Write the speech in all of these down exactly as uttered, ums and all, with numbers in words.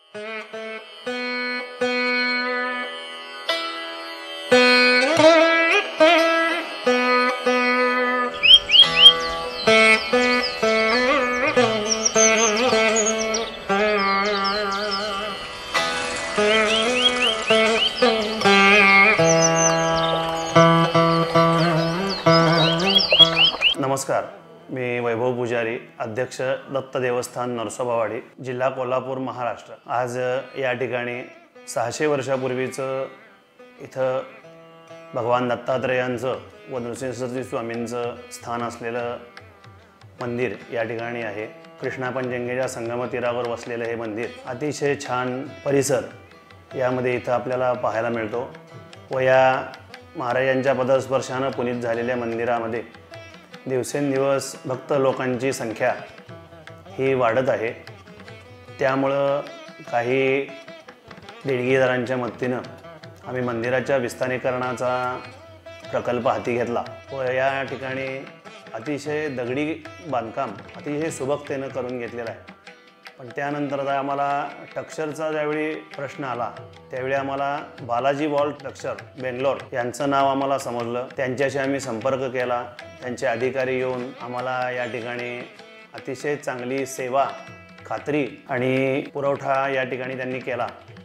नमस्कार, मी वैभव पुजारी, अध्यक्ष दत्त देवस्थान नरसोबावाडी, जिल्हा कोल्हापूर, महाराष्ट्र। आज या ठिकाणी सहाशे वर्षापूर्वीचं इथं भगवान दत्तात्रेयांचं व नृसिंह स्वामींचं स्थान असलेलं मंदिर या ठिकाणी आहे। कृष्णा पंचगंगेच्या संगम तीरावर वसलेलं हे मंदिर अतिशय छान परिसर यामध्ये इथं आपल्याला पाहायला मिळतो व या महाराजांच्या पदस्पर्शानं पुनीत झालेल्या मंदिरामध्ये दिवसेंदिवस भक्त लोकांची संख्या ही वाढत आहे। त्यामुळं काही देणगीदारांच्या मदतीनं आम्ही मंदिराच्या विस्तारीकरणाचा प्रकल्प हाती घेतला व या ठिकाणी अतिशय दगडी बांधकाम अतिशय सुबकतेनं करून घेतलेलं आहे। पण त्यानंतर आम्हाला टक्सरचा ज्यावेळी प्रश्न आला त्यावेळी आम्हाला बालाजी वॉल्ट टक्सर बेंगलोर यांचं नाव आम्हाला समजलं। त्यांच्याशी आम्ही संपर्क केला। त्यांचे अधिकारी येऊन आम्हाला या ठिकाणी अतिशय चांगली सेवा, खात्री आणि पुरवठा या ठिकाणी त्यांनी केला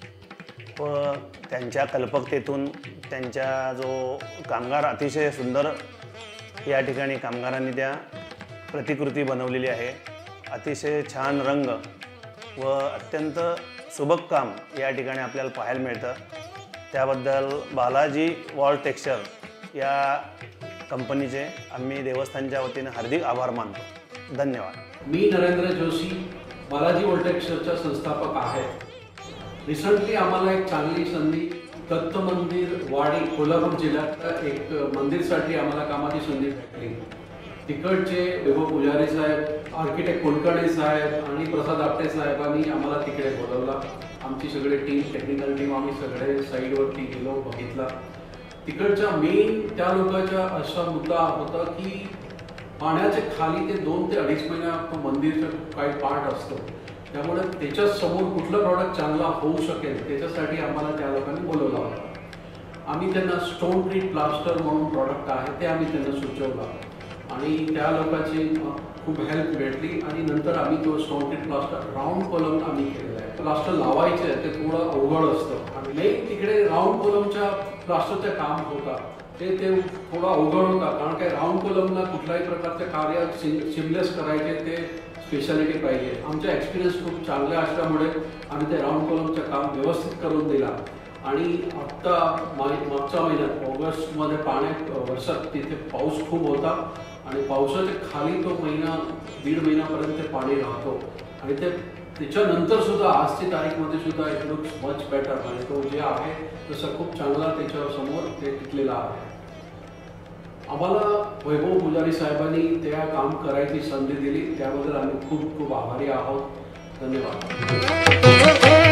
व त्यांच्या कल्पकतेतून त्यांच्या जो कामगार अतिशय सुंदर या ठिकाणी कामगारांनी त्या प्रतिकृती बनवलेली आहे। अतिशय छान रंग व अत्यंत सुबक काम या ठिकाणी आपल्याला पाहायला मिळतं। त्याबद्दल बालाजी वॉल टेक्स्चर या कंपनीचे आम्ही देवस्थानच्या वतीने हार्दिक आभार मानतो। धन्यवाद। मी नरेंद्र जोशी, बालाजी वॉल टेक्स्चरचा संस्थापक आहे। रिसेंटली आम्हाला एक चांगली संधी दत्त मंदिर वाडी कोल्हापूर जिल्ह्यात एक मंदिरसाठी आम्हाला कामाची संधी भेटली। तिकडचे वैभव पुजारी साहेब, आर्किटेक्ट कुलकर्णी साहेब आणि प्रसाद आपटे साहेबांनी आम्हाला तिकडे बोलवला। आमची सगळी टीम, टेक्निकल टीम, आम्ही सगळे साईडवरती गेलो, बघितला। तिकडच्या मेन त्या लोकांचा असा मुद्दा होता की पाण्याचे खाली ते दोन ते अडीच महिना मंदिरचं काही पार्ट असतो, त्यामुळे त्याच्या समोर कुठलं प्रॉडक्ट चांगला होऊ शकेल त्याच्यासाठी आम्हाला त्या लोकांनी बोलवला होता। आम्ही त्यांना स्टोन ट्रीट प्लास्टर म्हणून प्रॉडक्ट आहे ते आम्ही त्यांना सुचवलं आणि त्या लोकांची खूप हेल्प भेटली आणि नंतर आम्ही तो stone treat plaster round column आम्ही केलेला आहे। प्लास्टर लावायचे ते थोडं अवघड असतं आणि मेन तिकडे राऊंड कॉलमच्या प्लास्टरचं काम होता ते ते थोडं अवघड होता, कारण काय राऊंड कॉलमला कुठल्याही प्रकारचे कार्य सिमलेस करायचे ते स्पेशालिटी पाहिजे। आमचा एक्सपिरियन्स खूप चांगला असल्यामुळे आम्ही ते राऊंड कॉलमचं काम व्यवस्थित करून दिला आणि आत्ता मागच्या महिन्यात ऑगस्टमध्ये पाण्या वर्षात तिथे पाऊस खूप होता आणि पावसाच्या खाली तो महिना दीड महिन्यापर्यंत पाणी राहतो आणि ते त्याच्यानंतर सुद्धा आजची तारीखमध्ये सुद्धा इट लुक्स मच बेटर आणि तो जे आहे तसं खूप चांगला त्याच्यासमोर ते टिकलेला आहे। आम्हाला वैभव पुजारी साहेबांनी त्या काम करायची संधी दिली त्याबद्दल आम्ही खूप खूप आभारी आहोत। धन्यवाद।